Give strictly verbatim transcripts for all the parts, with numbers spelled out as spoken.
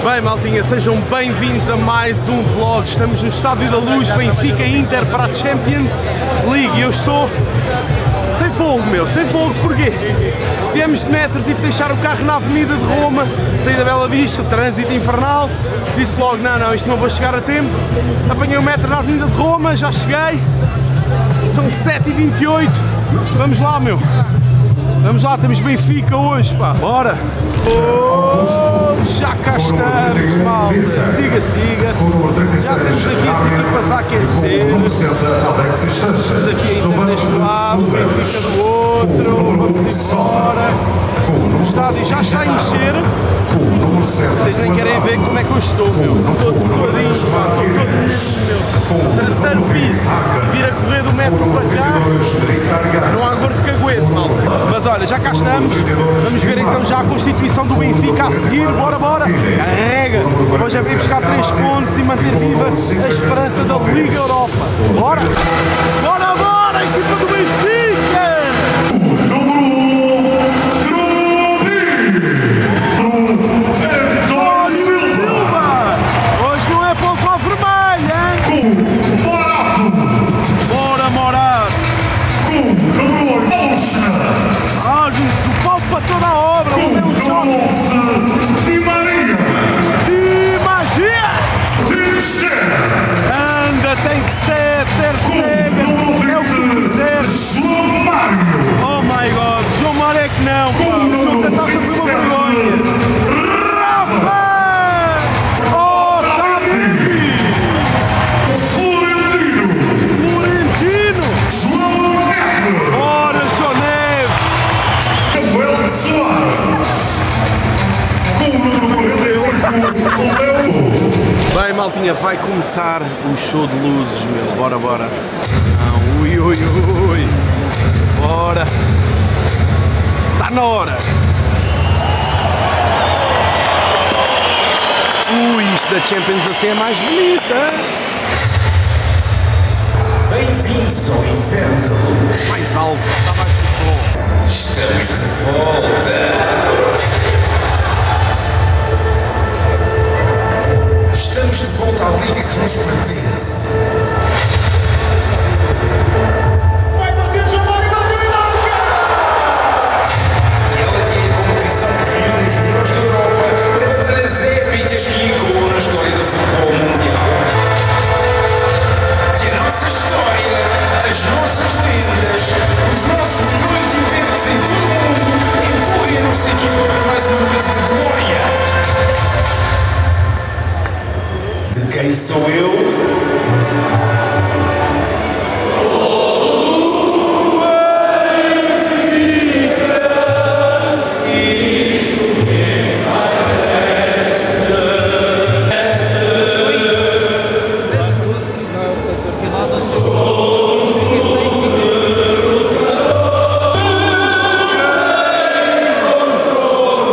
Bem, maltinha, sejam bem-vindos a mais um vlog. Estamos no Estádio da Luz, Benfica Inter para a Champions League e eu estou sem fogo, meu, sem fogo. Porquê? Viemos de metro, tive de deixar o carro na Avenida de Roma, saí da Bela Vista, o trânsito infernal, disse logo, não, não, isto não vou chegar a tempo. Apanhei o metro na Avenida de Roma, já cheguei, são sete e vinte e oito, vamos lá, meu. Vamos lá, temos Benfica hoje, pá, bora! Oh, já cá estamos, malta, siga, siga, já temos aqui as equipas a aquecer, temos aqui ainda deste lado, Benfica do outro, vamos embora, o estádio já está a encher, vocês nem querem ver como é que eu estou, meu, todo suadinho, pá, todo meu, terceiro piso, vir a correr do metro para cá, não há gordo que aguente, malta, mas olha, já cá estamos, vamos ver então já a constituição do Benfica a seguir, bora, bora, carrega, hoje é vir buscar três pontos e manter viva a esperança da Liga Europa, bora, bora, bora, equipa do Benfica! Toda a obra, vamos ver um choque. Di Maria! Di Magia! Anda, tem que ser, ter Stegen, é o que tu quiseres. Oh my god, João Mário é que não, pá. O jogo da taça foi uma vergonha. Rafa! Oh, Tabi! Florentino! Florentino! João Neves! Ora, João Neves! Bem, maltinha, vai começar o show de luzes, meu, bora, bora. Não, ui, ui, ui, bora. Está na hora. Ui, isto da Champions assim é mais bonita. Bem-vindos ao Inferno da Luz. Mais alto, está mais do som. Estamos de volta. Estamos de volta à liga que nos pertence. Vai bater João Mário, bate a marca! Aquela que é a competição que reúne os melhores da Europa para batalhas épicas que ecoam na história do futebol mundial. E a nossa história, as nossas lendas, os nossos milhões de adeptos em todo o mundo empurrem a nossa equipa para mais uma noite de glória. De quem sou eu?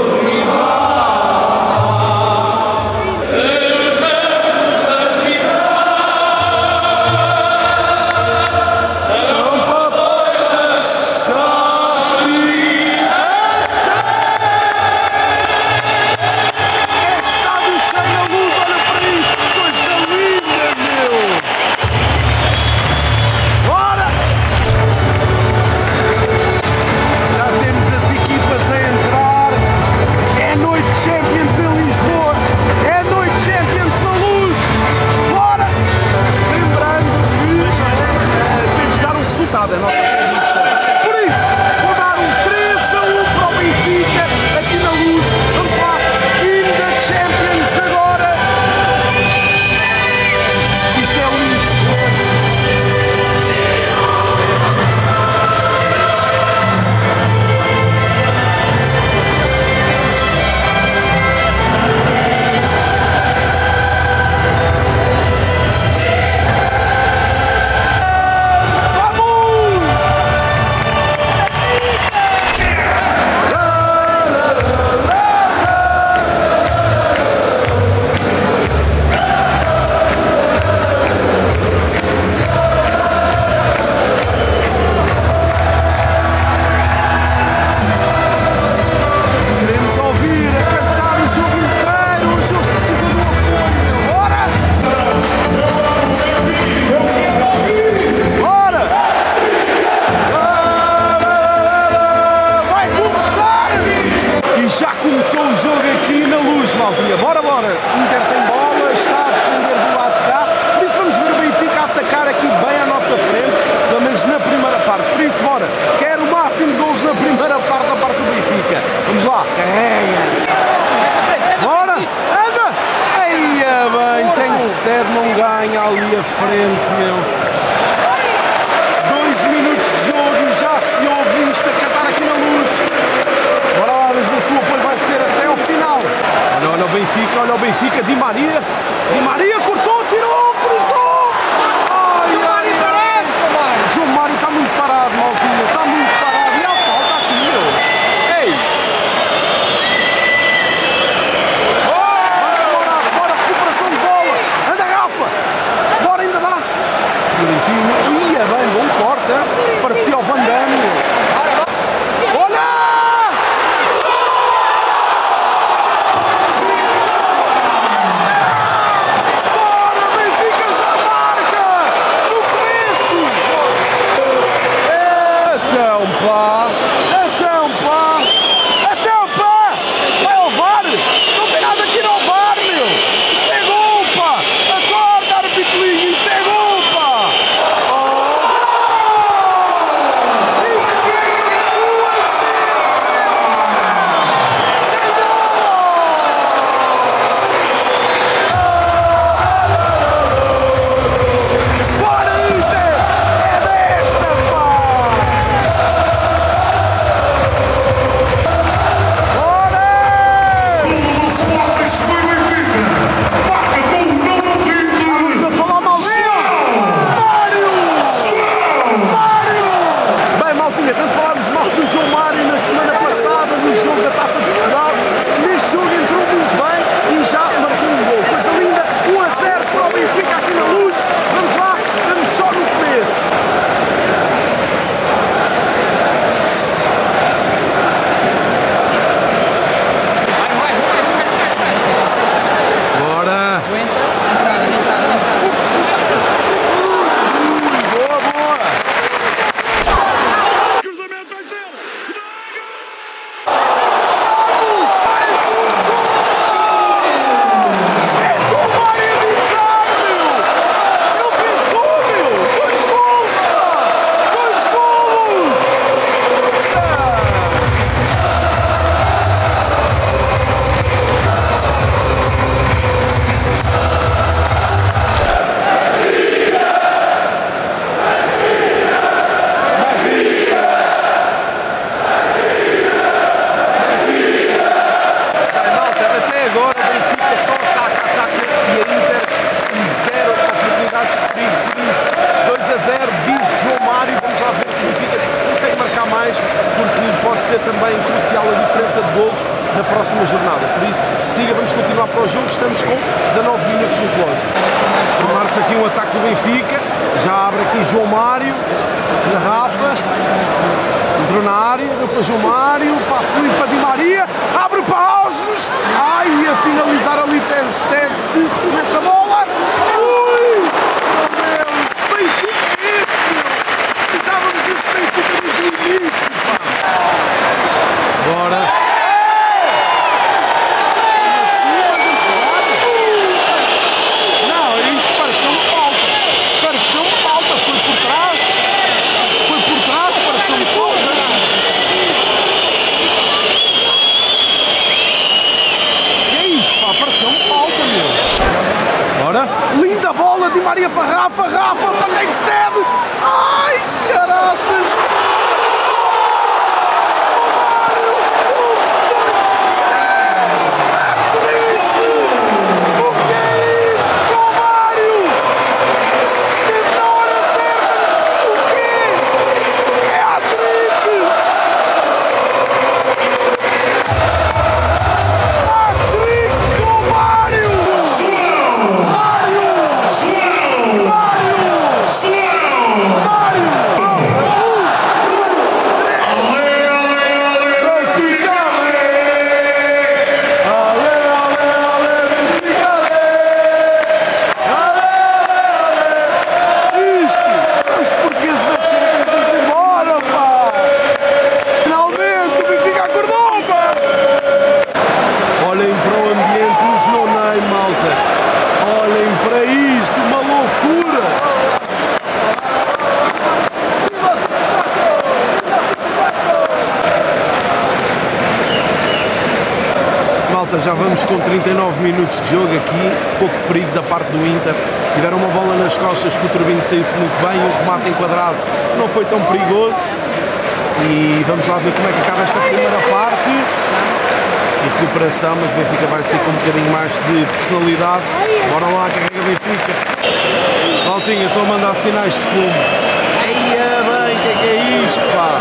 Viva! maltinha. Bora, bora. Inter tem bola, está a defender do lado de cá. Por isso vamos ver o Benfica a atacar aqui bem à nossa frente, pelo menos na primeira parte. Por isso, bora. Quero o máximo de gols na primeira parte da parte do Benfica. Vamos lá. Carrega. Bora. Anda. Eia bem, Tengsted não ganha ali à frente, meu. Dois minutos de jogo e já se ouve isto a cantar aqui na Luz. Bora lá, vamos ver se o apoio vai ser até ao final. Olha, olha o Benfica, olha o Benfica. Di Maria. Di Maria cortou, tirou, cruzou. Ai, ai, ai. João Mário está muito parado, maltinha. Está muito parado. E há falta aqui, meu. Ei. Bora, bora, bora. Recuperação de bola. Anda, Rafa. Bora, ainda dá. Florentino. Ia bem, bom corte. Hein? Parecia o Van Damme, meu. Também crucial a diferença de golos na próxima jornada. Por isso, siga, vamos continuar para o jogo. Estamos com dezanove minutos no relógio. Formar-se aqui um ataque do Benfica. Já abre aqui João Mário, na Rafa. Entrou na área, deu para João Mário. Passo limpo para Di Maria. Abre para Alves. Ai, a finalizar ali Tengsted se recebesse a bola. Ui! Meu Deus! Benfica é este, meu! Precisávamos deste Benfica desde o início, pá! Bora! Não, isto pareceu-me falta. Pareceu-me falta. Foi por trás. Foi por trás, pareceu-me falta. Que é isto, pá? Pareceu-me falta, meu. Bora! Linda bola de Maria para Rafa. Rafa para Tengsted. Ai, caraças! Mário! já vamos com trinta e nove minutos de jogo aqui, pouco perigo da parte do Inter. Tiveram uma bola nas costas que o Turbino saiu-se muito bem, o remate enquadrado não foi tão perigoso. E vamos lá ver como é que acaba esta primeira parte. E recuperação, mas o Benfica vai ser com um bocadinho mais de personalidade. Bora lá, carrega Benfica. Maltinha, estou a mandar sinais de fumo. Eia bem, o que é que é isto, pá?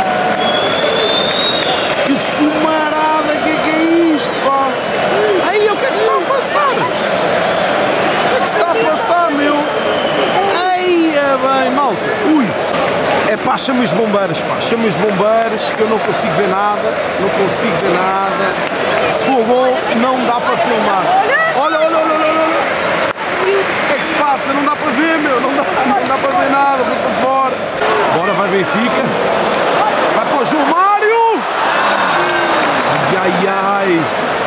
Que fumarada, o que é que é isto, pá? Eia, o que é que se está a passar? O que é que se está a passar, meu? Eia bem, malta. Ui. É pá, chama os bombeiros, pá, chama os bombeiros que eu não consigo ver nada, não consigo ver nada. Se for gol, não dá para filmar. Olha, olha, olha, olha, olha. O que é que se passa? Não dá para ver, meu, não dá, não dá para ver nada, vou para fora. Bora, vai Benfica. Vai para o João Mário. Ai, ai, ai.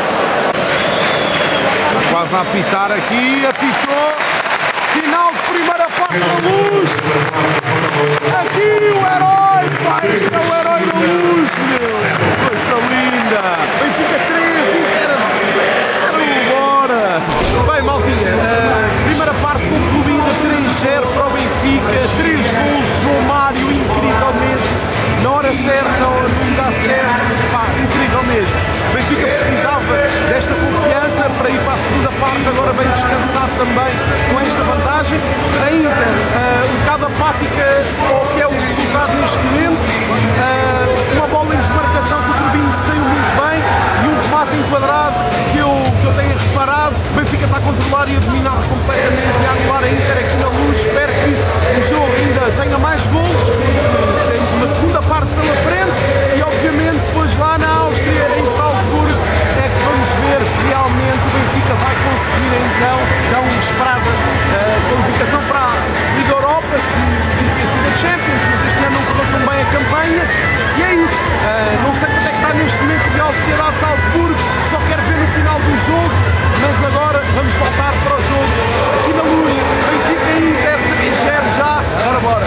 Quase a apitar aqui, apitou. Final de primeira parte da Luz. Aqui o herói, pá, este é o herói da Luz, meu. Coisa linda. Benfica três, Inter zero. Bora. Bem, maltinha, uh, primeira parte concluída, três zero para o Benfica. três gols, João Mário, incrível mesmo. Na hora certa, não dá certo, pá, incrível mesmo. O Benfica precisava desta confiança para ir para a segunda parte, agora bem descansado também com esta vantagem. A Inter, uh, um bocado apática ao que é o resultado neste momento, uh, uma bola em desmarcação que o Turbino saiu muito bem e um remate enquadrado que eu, que eu tenho reparado. O Benfica está a controlar e a dominar completamente e a anular a Inter aqui na Luz. Espero que o jogo ainda tenha mais golos, temos uma segunda parte pela frente e obviamente depois lá na Áustria, em Salzburgo, é que vamos ver se realmente o Benfica vai conseguir então tão esperada uh, qualificação para a Liga Europa, que devia ser a Champions, mas este ano não correu tão bem a campanha e é isso. Uh, não sei quanto é que está neste momento o Real Sociedade de Salzburgo, só quero ver no final do jogo, mas agora vamos voltar para o jogo aqui na Luz. Benfica Inter três zero já, bora bora.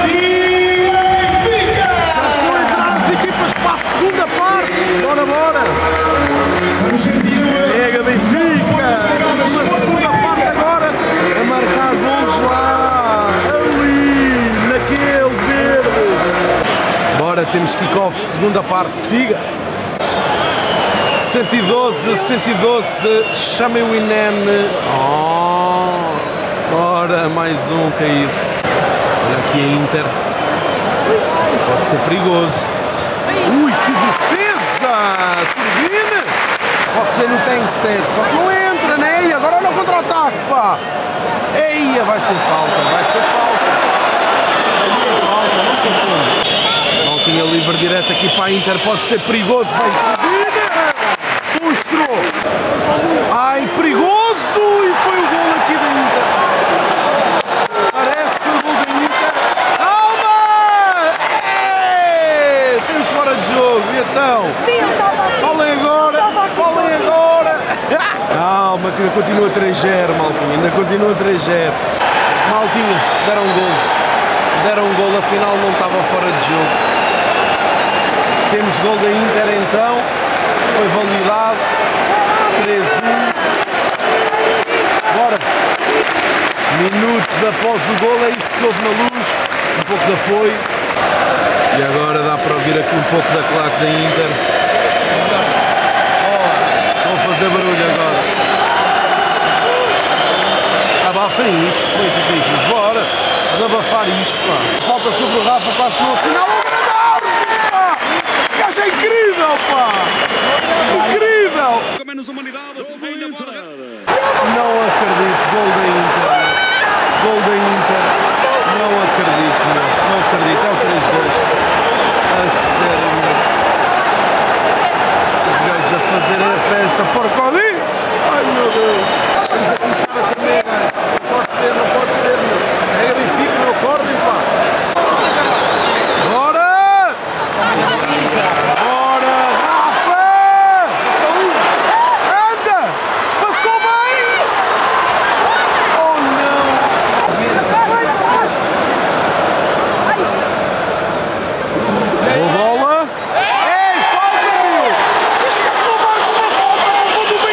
Equipas para a segunda parte, bora, bora! Pega Benfica! Uma segunda parte agora a marcar gols lá, ali, naquele verde. Bora, temos kick-off, segunda parte, siga! cento e doze, cento e doze, chamem o Inem. Oh, bora, mais um caído. Olha aqui a Inter, pode ser perigoso. Ui, que defesa! Turbine! Pode ser no Tankstead, só que não entra, né? E agora olha o contra-ataque, pá! Eia, vai ser falta, vai ser falta! Vai ser falta, não tem como. Não tinha livre direto aqui para a Inter, pode ser perigoso, bem, Turbine! Mostrou! Ai, perigoso! E foi o gol aqui da Inter. Parece que foi o gol da Inter. Calma! Ei! Temos fora de jogo, e então? Falem agora! Falem agora! Calma, que ainda continua três zero, maltinha. Ainda continua três zero. Maltinha, deram um gol. Deram um gol, afinal não estava fora de jogo. Temos gol da Inter então. Foi validado. três um. Bora! Minutos após o gol, é isto que se ouve na Luz. Um pouco de apoio. E agora dá para ouvir aqui um pouco da claque da Inter. Vão fazer barulho agora. Abafem isto, como é que diz isto? Bora! Desabafar isto, pá. Falta sobre o Rafa, quase não assinala. Pá! Este gajo é incrível, pá! Incrível! Não acredito, gol da Inter. Gol da Inter. Não acredito, não. Não acredito, é o três dois. A sério, meu. Os gajos a fazerem a festa porcoli. Ai, meu Deus. Vamos a começar a comer, guys. Não pode ser, não pode ser, meu. Carrega Benfica, não acordem, pá. Bora! Bora, Rafa! Anda! Passou bem! Oh, não! Boa bola! Ei, falta, meu! Isto não marca uma falta, não vou do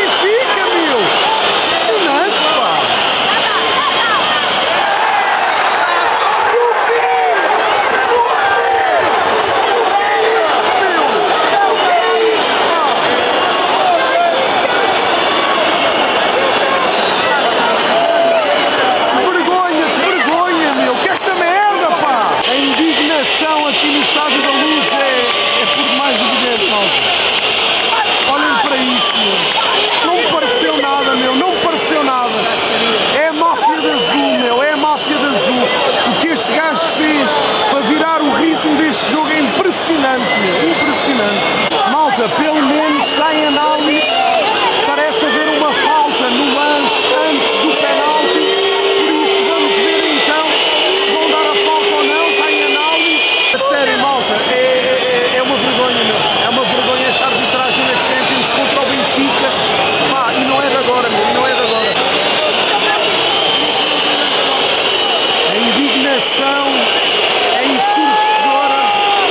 este gajo fez para virar o ritmo deste jogo é impressionante, meu, impressionante. Malta, pelo menos está em análise, parece haver uma falta no lance antes do penalti, por isso vamos ver então se vão dar a falta ou não, está em análise. A sério, malta, é, é, é uma vergonha, meu, é uma vergonha esta arbitragem na Champions contra o Benfica, pá, e não é de agora, meu, e não é de agora. A indignação é ensurdecedora.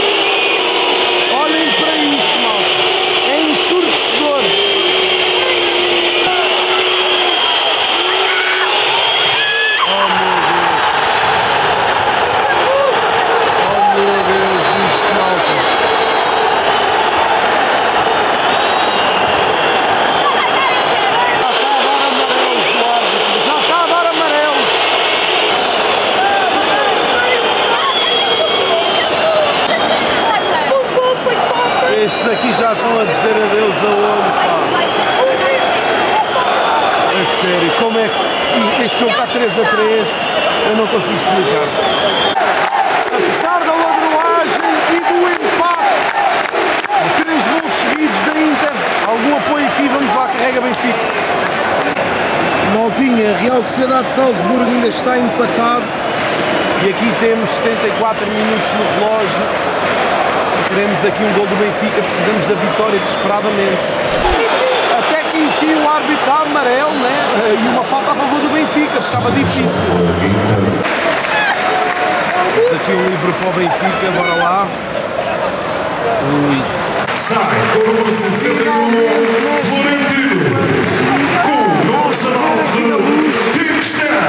Olhem para isto, malta. É ensurdecedor. Oh meu Deus. Oh meu Deus, isto, malta. Já está a dar amarelos o árbitro. Já está a dar amarelos. Estes aqui já estão a dizer adeus aonde, pá. A sério, como é que este jogo está três a três? Eu não consigo explicar. Apesar da ladroagem e do empate, três gols seguidos da Inter. Algum apoio aqui? Vamos lá, carrega Benfica. Maltinha, Real Sociedade de Salzburgo ainda está empatado. E aqui temos setenta e quatro minutos no relógio. Queremos aqui um gol do Benfica, precisamos da vitória desesperadamente. Até que enfim o árbitro dá amarelo, né? E uma falta a favor do Benfica, estava difícil. Temos aqui um livre para o Benfica, bora lá. Ui. Sai com o número sessenta e um, Florentino, com o nosso nove, Tixter.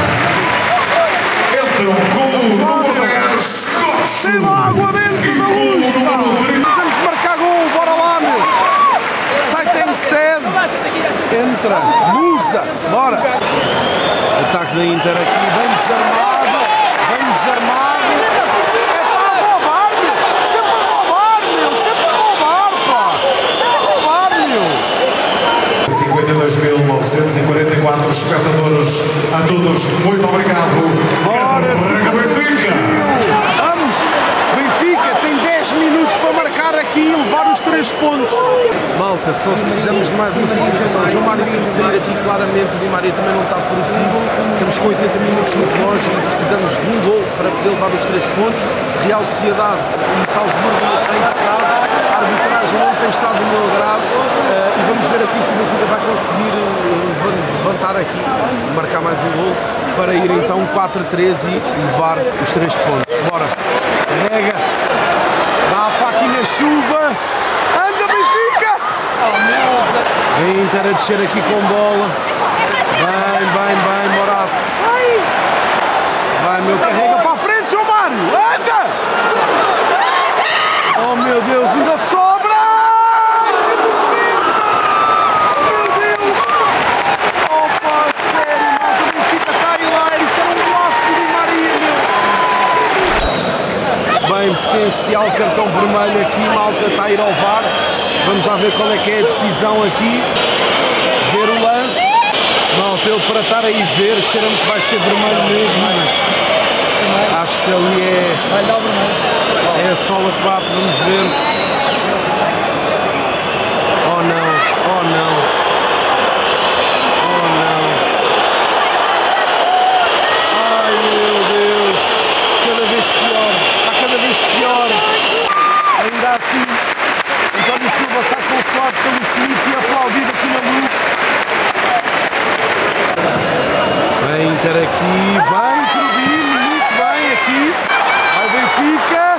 Entram com o número dez, Costa. Tem água dentro da luz, pá. Precisamos marcar gol, bora lá, meu. Sai Tengsted. Entra, Musa, bora. Ataque da Inter aqui, bem desarmado, bem desarmado. É para roubar, meu. Sempre a roubar, meu. Sempre a roubar, pá. Sempre a roubar, meu. cinquenta e dois mil novecentos e quarenta e quatro espectadores, a todos, muito obrigado. Bora, Carrega Benfica. Vamos! Benfica tem dez minutos para marcar aqui e levar os três pontos. Malta, precisamos de mais uma substituição. O João Mário tem que sair aqui claramente. O Di Maria também não está produtivo. Estamos com oitenta minutos no relógio e precisamos de um gol para poder levar os três pontos. Real Sociedade e Salzburgo ainda está empatado. A arbitragem não tem estado no meu agrado. Uh, e vamos ver aqui se o Benfica vai conseguir levantar aqui, marcar mais um gol para ir então quatro a três e levar os três pontos. Bora! Carrega! Dá a faca na chuva! Anda, Benfica! Vem Inter a descer aqui com bola. Bem, bem, bem, Morato. Vai, meu, carrega para a frente, João Mário! Anda! Oh, meu Deus, ainda sobra! Potencial cartão vermelho aqui, malta está a ir ao V A R. Vamos já ver qual é que é a decisão aqui. Ver o lance. Malta, ele para estar aí ver, cheira-me que vai ser vermelho mesmo, mas acho que ali é, é a sola que bate, vamos ver. Oh não, oh não. Oh não. Ai meu Deus, cada vez pior. Cada vez pior, ainda assim, António Silva sai consolado pelo Schmidt e aplaudido aqui na luz. Vem Inter aqui, bem Turbino, muito bem aqui, vai Benfica.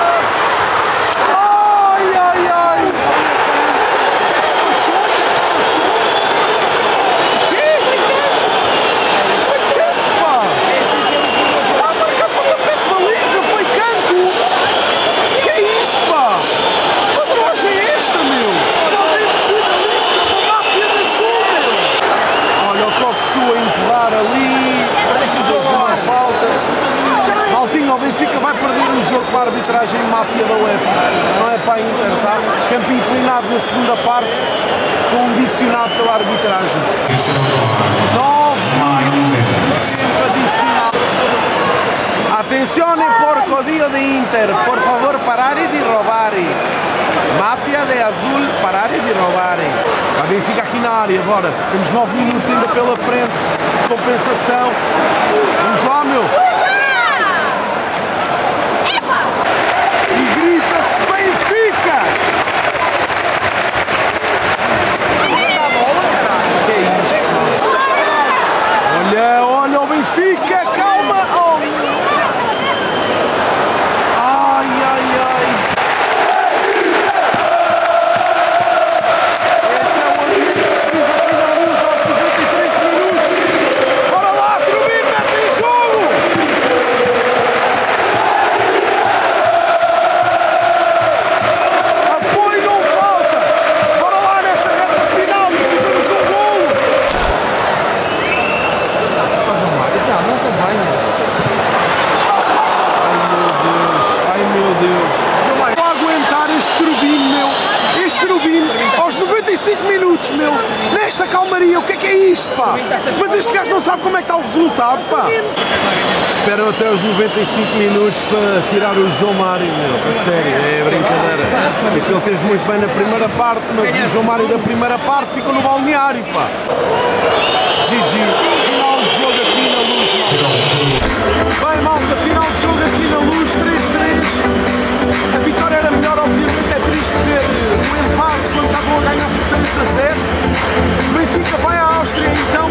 Ai, ai, ai. O que é que se passou? O que é que se passou? O quê? Foi canto, pá. Está a marcar pontapé de baliza, foi canto. Que é isto, pá? Que ladroagem é esta, meu? Não é possível isto, é uma máfia da Sul, meu. Olha o Coxu a empurrar ali, depois de uma falta. Maltinho, o Benfica vai perder o jogo para a arbitragem máfia da UEFA. Não é para a Inter, tá? Campo inclinado na segunda parte, condicionado pela arbitragem. nove minutos de tempo adicional. Attenzione porco dio di Inter, por favor parare di roubare. Máfia de Azul, parare di roubare. A Benfica aqui na área agora. Temos nove minutos ainda pela frente. Compensação. Vamos lá, meu. E grita-se Benfica! Que é isto? Olha, olha o Benfica, calma! Oh, ai, ai, ai! Este é o ambiente que se vive aqui na Luz aos noventa e três minutos! Bora lá, Trubin, mete em jogo! Apoio não falta! Bora lá nesta reta final, precisamos de um golo! Ai meu Deus! Vou aguentar este Trubin, meu! Este Trubin, aos noventa e cinco minutos, meu! Nesta calmaria, o que é que é isto, pá? Mas este gajo não sabe como é que está o resultado, pá! Esperam até os noventa e cinco minutos para tirar o João Mário, meu! A sério, é brincadeira. Porque ele teve muito bem na primeira parte, mas o João Mário da primeira parte ficou no balneário, pá! G G, final de jogo aqui na Luz, malta. Bem, malta, final de jogo aqui na Luz, três três. A vitória era melhor, obviamente, é triste ver o empate quando estavam a ganhar por três a zero. O Benfica vai à Áustria, então,